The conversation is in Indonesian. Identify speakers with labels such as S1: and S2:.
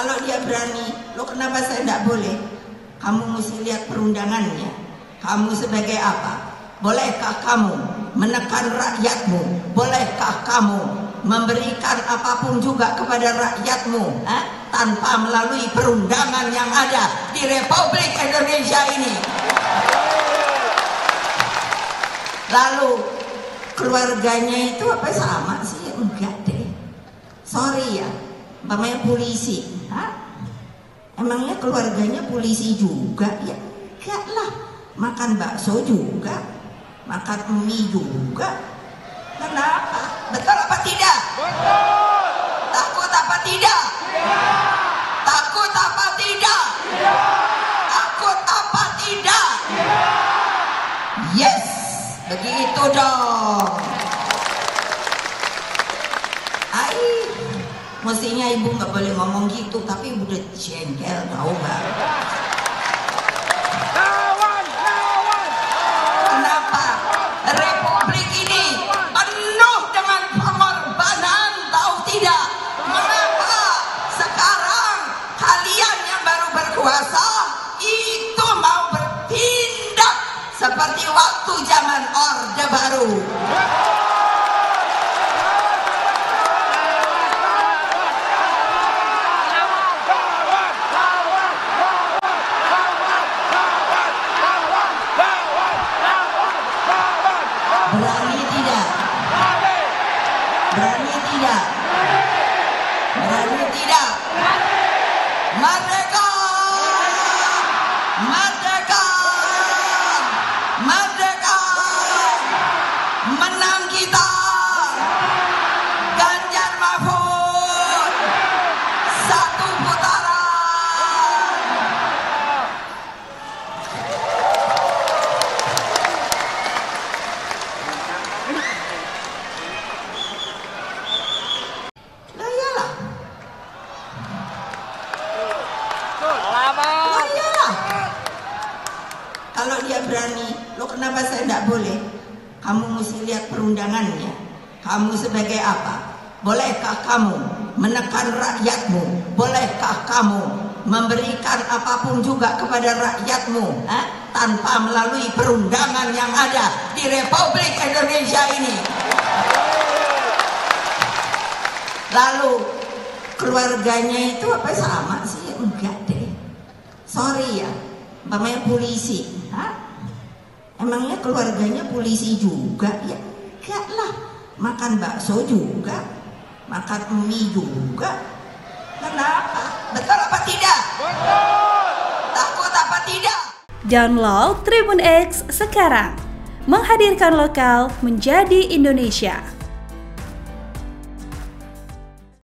S1: Kalau dia berani, lo kenapa saya tidak boleh? Kamu mesti lihat perundangannya. Kamu sebagai apa? Bolehkah kamu menekan rakyatmu? Bolehkah kamu memberikan apapun juga kepada rakyatmu tanpa melalui perundangan yang ada di Republik Indonesia ini? Lalu keluarganya itu apa sama sih? Enggak deh. Sorry ya, namanya polisi. Emangnya keluarganya polisi juga? Ya enggak lah. Makan bakso juga, makan mie juga. Kenapa? Betul apa tidak?
S2: Betul.
S1: Takut apa tidak?
S2: Tidak.
S1: Takut apa tidak?
S2: Tidak.
S1: Takut apa tidak?
S2: Tidak.
S1: Yes, begitu dong. Mestinya ibu nggak boleh ngomong gitu, tapi ibu udah jengkel, tahu nggak? Kenapa Republik ini penuh dengan pengorbanan, tahu tidak? Mengapa sekarang kalian yang baru berkuasa itu mau bertindak seperti waktu zaman Orde Baru? Berani tidak? Berani tidak? Berani tidak? Merdeka! Merdeka! Merdeka! Menang kita! Ganjar Mahfud! Satu putaran! Kalau dia berani, lo kenapa saya tidak boleh? Kamu mesti lihat perundangannya. Kamu sebagai apa? Bolehkah kamu menekan rakyatmu? Bolehkah kamu memberikan apapun juga kepada rakyatmu tanpa melalui perundangan yang ada di Republik Indonesia ini? Lalu keluarganya itu apa sama sih? Enggak deh. Sorry ya, namanya polisi. Emangnya keluarganya polisi juga? Ya enggak lah. Makan bakso juga, makan mie juga. Kenapa? Betul apa tidak?
S2: Betul.
S1: Takut apa tidak?
S3: Download Tribun X sekarang. Menghadirkan lokal menjadi Indonesia.